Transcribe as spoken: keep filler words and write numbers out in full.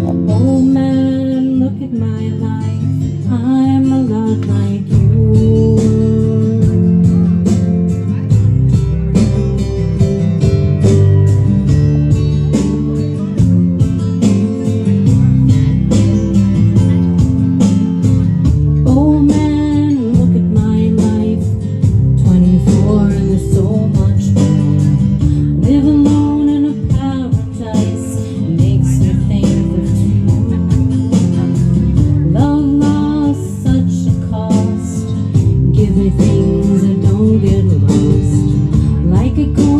Oh man, look at my life, I'm a lot like you. Oh man, look at my life, twenty-four and there's so much more. Live alone in a paradise, makes me think of two. Love lost such a cost, give me things that don't get lost, like a coin.